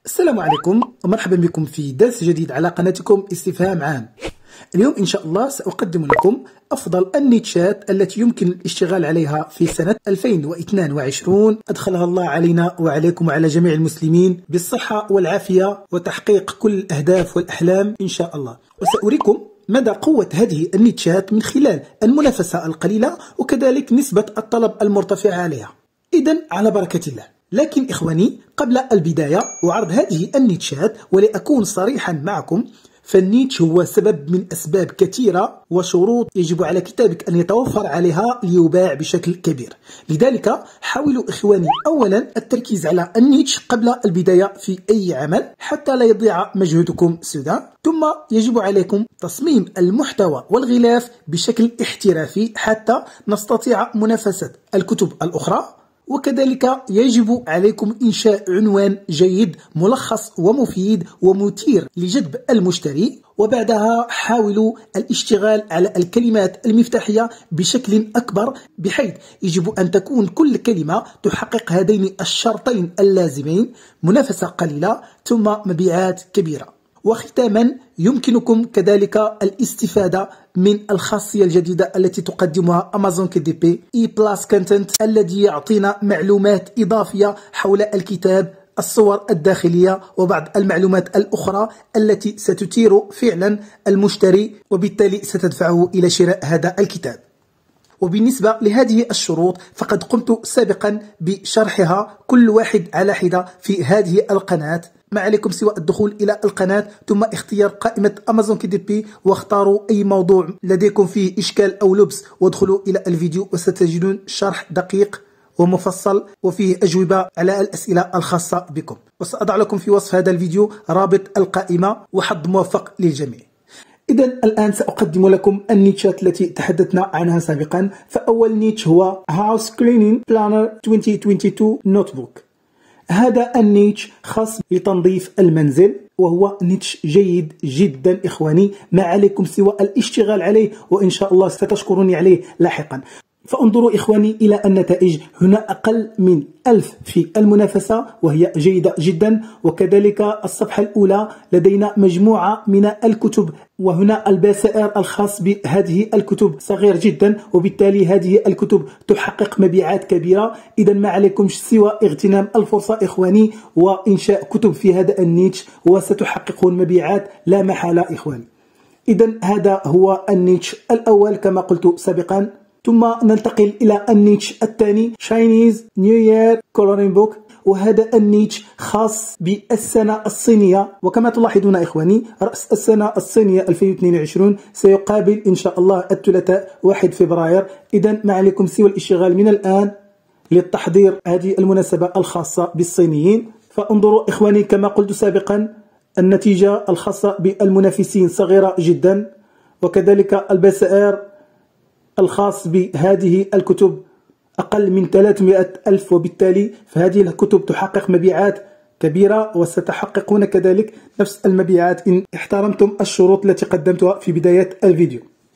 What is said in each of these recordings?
السلام عليكم ومرحبا بكم في درس جديد على قناتكم استفهام عام. اليوم إن شاء الله سأقدم لكم أفضل النيتشات التي يمكن الاشتغال عليها في سنة 2022. أدخلها الله علينا وعليكم وعلى جميع المسلمين بالصحة والعافية وتحقيق كل الأهداف والأحلام إن شاء الله. وسأريكم مدى قوة هذه النيتشات من خلال المنافسة القليلة وكذلك نسبة الطلب المرتفع عليها. إذن على بركة الله. لكن إخواني، قبل البداية وعرض هذه النيتشات ولأكون صريحا معكم، فالنيتش هو سبب من أسباب كثيرة وشروط يجب على كتابك أن يتوفر عليها ليباع بشكل كبير. لذلك حاولوا إخواني أولا التركيز على النيتش قبل البداية في أي عمل حتى لا يضيع مجهودكم سدى. ثم يجب عليكم تصميم المحتوى والغلاف بشكل احترافي حتى نستطيع منافسة الكتب الأخرى. وكذلك يجب عليكم إنشاء عنوان جيد ملخص ومفيد ومثير لجذب المشتري، وبعدها حاولوا الاشتغال على الكلمات المفتاحية بشكل أكبر، بحيث يجب أن تكون كل كلمة تحقق هذين الشرطين اللازمين: منافسة قليلة ثم مبيعات كبيرة. وختاما يمكنكم كذلك الاستفادة من الخاصية الجديدة التي تقدمها أمازون KDP E+ Content، الذي يعطينا معلومات إضافية حول الكتاب، الصور الداخلية وبعض المعلومات الأخرى التي ستثير فعلا المشتري وبالتالي ستدفعه إلى شراء هذا الكتاب. وبالنسبة لهذه الشروط فقد قمت سابقا بشرحها كل واحد على حدة في هذه القناة. ما عليكم سوى الدخول إلى القناة ثم اختيار قائمة أمازون KDP واختاروا أي موضوع لديكم فيه إشكال أو لبس وادخلوا إلى الفيديو وستجدون شرح دقيق ومفصل وفيه أجوبة على الأسئلة الخاصة بكم. وسأضع لكم في وصف هذا الفيديو رابط القائمة، وحظ موفق للجميع. إذن الآن سأقدم لكم النيتشات التي تحدثنا عنها سابقا. فأول نيتش هو House Cleaning Planner 2022 Notebook. هذا النيتش خاص بتنظيف المنزل وهو نيتش جيد جدا إخواني، ما عليكم سوى الاشتغال عليه وإن شاء الله ستشكروني عليه لاحقا. فانظروا إخواني إلى النتائج، هنا أقل من 1000 في المنافسة وهي جيدة جدا. وكذلك الصفحة الأولى لدينا مجموعة من الكتب، وهنا البسائر الخاص بهذه الكتب صغير جدا، وبالتالي هذه الكتب تحقق مبيعات كبيرة. إذا ما عليكم سوى اغتنام الفرصة إخواني وإنشاء كتب في هذا النيتش وستحققون مبيعات لا محالة إخواني. إذا هذا هو النيتش الأول كما قلت سابقا. ثم ننتقل إلى النيتش الثاني Chinese New Year Coloring Book، وهذا النيتش خاص بالسنة الصينية. وكما تلاحظون إخواني، رأس السنة الصينية 2022 سيقابل إن شاء الله الثلاثاء 1 فبراير. إذن ما عليكم سوى الاشتغال من الآن للتحضير هذه المناسبة الخاصة بالصينيين. فانظروا إخواني كما قلت سابقا، النتيجة الخاصة بالمنافسين صغيرة جدا، وكذلك البسائر الخاص بهذه الكتب أقل من 300 ألف، وبالتالي فهذه الكتب تحقق مبيعات كبيرة وستحققون كذلك نفس المبيعات إن احترمتم الشروط التي قدمتها في بداية الفيديو.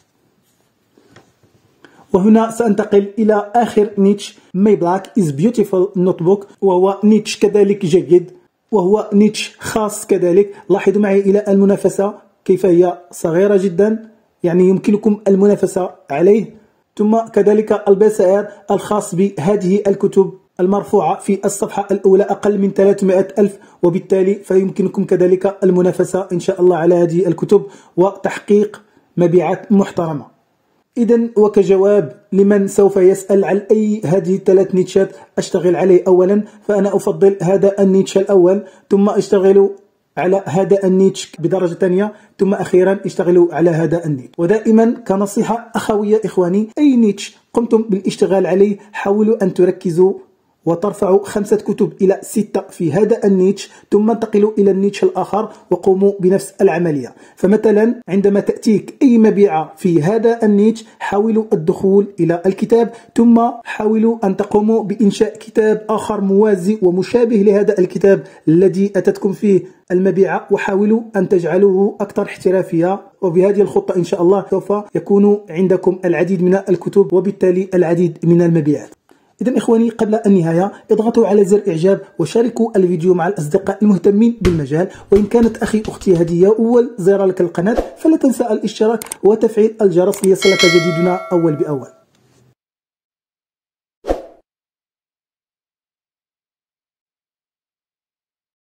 وهنا سأنتقل إلى آخر نيتش Mayblack is Beautiful Notebook، وهو نيتش كذلك جيد وهو نيتش خاص كذلك. لاحظوا معي إلى المنافسة كيف هي صغيرة جدا، يعني يمكنكم المنافسة عليه. ثم كذلك البسائر الخاص بهذه الكتب المرفوعة في الصفحة الأولى أقل من 300 ألف، وبالتالي فيمكنكم كذلك المنافسة إن شاء الله على هذه الكتب وتحقيق مبيعات محترمة. إذن وكجواب لمن سوف يسأل عن أي هذه الثلاث نيتشات أشتغل عليه، أولا فأنا أفضل هذا النيتش الأول، ثم أشتغل على هذا النيتش بدرجة ثانية، ثم أخيرا اشتغلوا على هذا النيتش. ودائما كنصيحة أخوية إخواني، أي نيتش قمتم بالاشتغال عليه حاولوا أن تركزوا وترفعوا 5 كتب إلى 6 في هذا النيتش، ثم انتقلوا إلى النيتش الآخر وقوموا بنفس العملية. فمثلا عندما تأتيك أي مبيعة في هذا النيتش حاولوا الدخول إلى الكتاب، ثم حاولوا أن تقوموا بإنشاء كتاب آخر موازي ومشابه لهذا الكتاب الذي أتتكم فيه المبيعة، وحاولوا أن تجعلوه أكثر احترافية. وبهذه الخطة إن شاء الله سوف يكون عندكم العديد من الكتب وبالتالي العديد من المبيعات. إذا إخواني قبل النهاية اضغطوا على زر إعجاب وشاركوا الفيديو مع الأصدقاء المهتمين بالمجال، وإن كانت أخي أختي هذه أول زيارة لك القناة فلا تنسى الاشتراك وتفعيل الجرس ليصلك جديدنا أول بأول.